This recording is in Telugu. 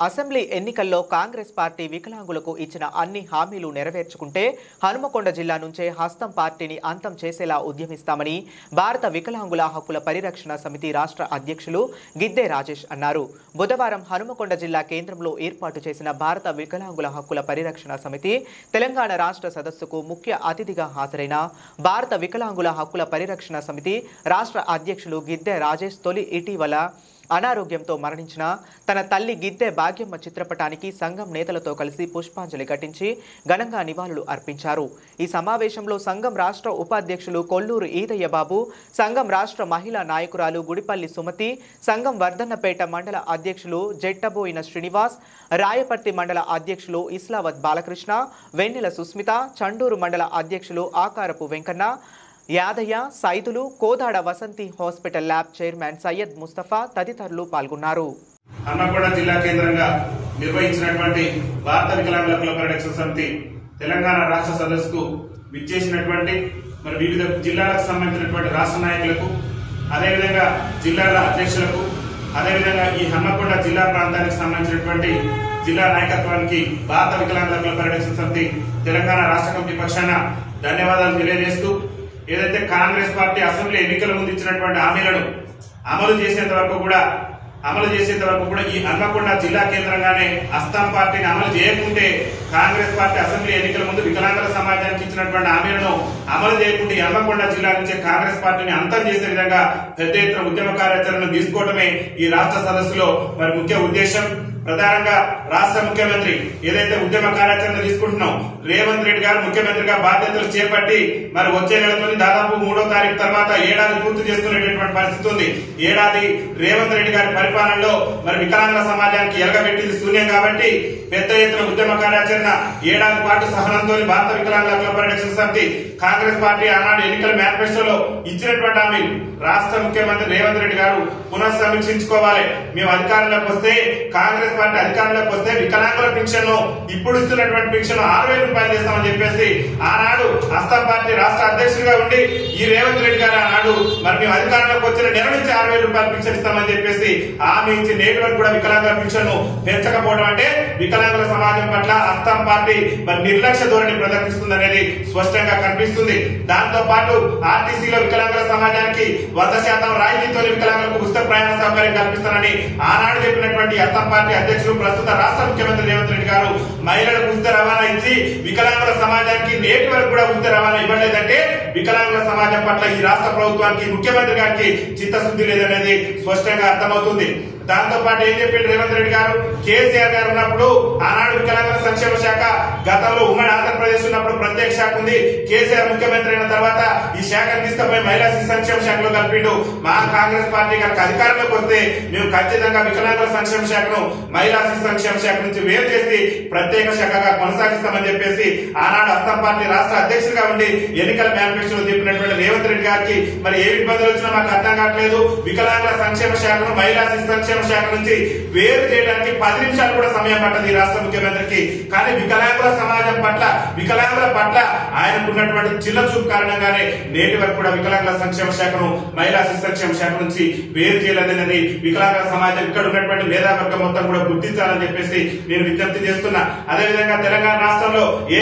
అసెంబ్లీ ఎన్నికల్లో కాంగ్రెస్ పార్టీ వికలాంగులకు ఇచ్చిన అన్ని హామీలు నెరవేర్చుకుంటే హనుమకొండ జిల్లా నుంచే హస్తం పార్టీని అంతం చేసేలా ఉద్యమిస్తామని భారత వికలాంగుల హక్కుల పరిరక్షణ సమితి రాష్ట్ర అధ్యక్షులు గిద్దె రాజేష్ అన్నారు. బుధవారం హనుమకొండ జిల్లా కేంద్రంలో ఏర్పాటు చేసిన భారత వికలాంగుల హక్కుల పరిరక్షణ సమితి తెలంగాణ రాష్ట్ర సదస్సుకు ముఖ్య అతిథిగా హాజరైన భారత వికలాంగుల హక్కుల పరిరక్షణ సమితి రాష్ట్ర అధ్యక్షులు గిద్దె రాజేష్ ఇటీవల అనారోగ్యంతో మరణించిన తన తల్లి గిద్దె భాగ్యమ్మ చిత్రపటానికి సంఘం నేతలతో కలిసి పుష్పాంజలి ఘటించి ఘనంగా నివాళులు అర్పించారు. ఈ సమావేశంలో సంఘం రాష్ట్ర ఉపాధ్యక్షులు కొల్లూరు ఈదయ్య బాబు, సంఘం రాష్ట్ర మహిళా నాయకురాలు గుడిపల్లి సుమతి, సంఘం వర్ధన్నపేట మండల అధ్యక్షులు జెట్టబోయిన శ్రీనివాస్, రాయపర్తి మండల అధ్యక్షులు ఇస్లావత్ బాలకృష్ణ, వెన్నెల సుస్మిత, చండూరు మండల అధ్యక్షులు Akarapu Venkanna, Yadaiah, Saidulu, Kodad Vasanthi hospital lab chairman Syed Mustafa తదితరులు పాల్గొన్నారు. హన్మకొండ జిల్లా కేంద్రంగా నిర్వహించినటువంటి భారత వికలాంగుల హక్కుల పరిరక్షణ సమితి తెలంగాణ రాష్ట్ర సదస్సుకు విచ్చేసినటువంటి వివిధ జిల్లాలకు సంబంధించినటువంటి రాష్ట్ర నాయకులకు, అదేవిధంగా జిల్లాల అధ్యక్షులకు, అదేవిధంగా ఈ హన్మకొండ జిల్లా ప్రాంతానికి సంబంధించినటువంటి జిల్లా నాయకత్వానికి భారత వికలాంగుల హక్కుల పరిరక్షణ సమితి తెలంగాణ రాష్ట్ర కమిటీ పక్షాన ధన్యవాదాలు తెలియజేస్తూ, ఏదైతే కాంగ్రెస్ పార్టీ అసెంబ్లీ ఎన్నికల ముందు ఇచ్చినటువంటి హామీలను అమలు చేసేంత వరకు కూడా ఈ హన్మకొండ జిల్లా కేంద్రంగానే హస్తం పార్టీని అమలు చేయకుంటే, కాంగ్రెస్ పార్టీ అసెంబ్లీ ఎన్నికల ముందు వికలాంగుల సమాజానికి ఇచ్చినటువంటి హామీలను అమలు చేయకుంటే ఈ హన్మకొండ జిల్లా నుంచి కాంగ్రెస్ పార్టీని అంతం చేసే విధంగా పెద్ద ఎత్తున ఉద్యమ కార్యాచరణను తీసుకోవడమే ఈ రాష్ట్ర సదస్సులో ముఖ్య ఉద్దేశం. ప్రధానంగా రాష్ట్ర ముఖ్యమంత్రి ఏదైతే ఉద్యమ కార్యాచరణ తీసుకుంటున్నాం, రేవంత్ రెడ్డి గారు ముఖ్యమంత్రిగా బాధ్యతలు చేపట్టి వచ్చే నెలతో దాదాపు 3వ తారీఖు తర్వాత ఏడాది పూర్తి చేసుకునేటటువంటి పరిస్థితి ఉంది. ఏడాది రేవంత్ రెడ్డి గారి పరిపాలనలో వికలాంగుల సమాజానికి ఎలగబెట్టింది శూన్యం కాబట్టి పెద్ద ఎత్తున ఉద్యమ కార్యాచరణ ఏడాది పాటు సహనంతో భారత వికలాంగుల హక్కుల పరిరక్షణ సమితి కాంగ్రెస్ పార్టీ ఆనాడు ఎన్నికల మేనిఫెస్టోలో ఇచ్చినటువంటి హామీ రాష్ట్ర ముఖ్యమంత్రి రేవంత్ రెడ్డి గారు పునఃసమీక్షించుకోవాలి. మేము అధికారంలోకి వస్తే, కాంగ్రెస్ పార్టీ అధికారంలోకి వస్తే వికలాంగుల పెన్షన్ ఇప్పుడు ఇస్తున్నటువంటి పెన్షన్ 6,000 రూపాయలు చేస్తామని చెప్పేసి ఆనాడు హస్తం పార్టీ రాష్ట్ర అధ్యక్షుడిగా ఉండి ఈ రేవంత్ రెడ్డి గారు ఆనాడు మేము అధికారంలోకి వచ్చిన నెల నుంచి 6,000 రూపాయలు పెన్షన్ ఇస్తామని చెప్పేసి హామీ ఇచ్చి నేటి వరకు కూడా వికలాంగుల పెన్షన్ పెంచకపోవడం అంటే వికలాంగుల సమాజం పట్ల హస్తం పార్టీ నిర్లక్ష్య ధోరణి ప్రదర్శిస్తుందనేది స్పష్టంగా కనిపిస్తుంది. దాంతో పాటు ఆర్టీసీలో వికలాంగుల సమాజానికి 100% రాయితీతో వికలాంగులకు ఉచిత ప్రయాణ సౌకర్యం కల్పిస్తానని ఆనాడు చెప్పినటువంటి హస్తం పార్టీ అధ్యక్షుడు ప్రస్తుత రాష్ట్ర ముఖ్యమంత్రి రేవంత్ రెడ్డి గారు మహిళలకు ఉచిత రవాణా ఇచ్చి వికలాంగుల సమాజానికి నేటి వరకు కూడా ఉచిత రవాణా ఇవ్వలేదంటే వికలాంగుల సమాజం పట్ల ఈ రాష్ట్ర ప్రభుత్వానికి, ముఖ్యమంత్రి గారికి చిత్తశుద్ధి లేదనేది స్పష్టంగా అర్థమవుతుంది. దాంతో పాటు ఏం చెప్పారు రేవంత్ రెడ్డి గారు, కేసీఆర్ గారు ఉన్నప్పుడు ఆనాడు వికలాంగుల సంక్షేమ శాఖ, గతంలో ఉమ్మడి ఆంధ్రప్రదేశ్ ఉన్నప్పుడు ప్రత్యేక శాఖ ఉంది. కేసీఆర్ ముఖ్యమంత్రి అయిన తర్వాత ఈ శాఖను తీసుకుపోయి మహిళా శిశు సంక్షేమ శాఖలో కలిపిండు. మా కాంగ్రెస్ పార్టీ కనుక అధికారంలోకి వస్తే మేము ఖచ్చితంగా వికలాంగుల సంక్షేమ శాఖను మహిళా శిశు సంక్షేమ శాఖ నుంచి వేరు చేసి ప్రత్యేక శాఖగా కొనసాగిస్తామని చెప్పేసి ఆనాడు హస్తం పార్టీ రాష్ట్ర అధ్యక్షుడిగా ఉండి ఎన్నికల మేనిఫెస్టోలో చెప్పినటువంటి రేవంత్ రెడ్డి గారికి ఏ ఇబ్బందులు వచ్చినా మాకు అర్థం కావట్లేదు. వికలాంగుల సంక్షేమ శాఖను మహిళా శిశు సంక్షేమ శాఖ నుంచి వేరు చేయడానికి 10 నిమిషాలు కూడా సమయం పట్టదు ఈ రాష్ట్ర ముఖ్యమంత్రికి. కానీ వికలాంగుల సమాజం పట్ల, వికలాంగుల పట్ల ఆయనకున్నటువంటి చిన్న చూపు కారణంగానే నేటి వరకు కూడా వికలాంగుల సంక్షేమ శాఖను మహిళా శిశు సంక్షేమ శాఖ నుంచి వేరు చేయలేదనేది వికలాంగుల సమాజం, ఇక్కడ ఉన్నటువంటి మేధావర్గం మొత్తం కూడా గుర్తించాలని చెప్పేసి నేను విజ్ఞప్తి చేస్తున్నా. అదేవిధంగా తెలంగాణ రాష్ట్రంలో